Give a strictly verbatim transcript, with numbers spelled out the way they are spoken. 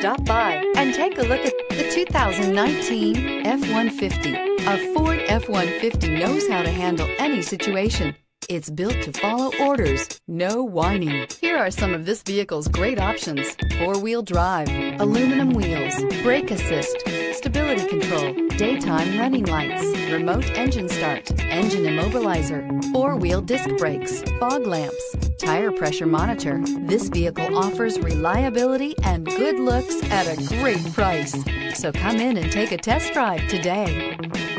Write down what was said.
Stop by and take a look at the two thousand nineteen F one fifty. A Ford F one fifty knows how to handle any situation. It's built to follow orders, no whining. Here are some of this vehicle's great options: four-wheel drive, aluminum wheels, brake assist, stability control, daytime running lights, remote engine start, engine immobilizer, four-wheel disc brakes, fog lamps, tire pressure monitor. This vehicle offers reliability and good looks at a great price. So come in and take a test drive today.